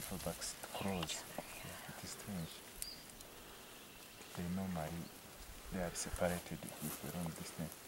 silverbacks crows. It is strange. They normally they are separated with a long distance.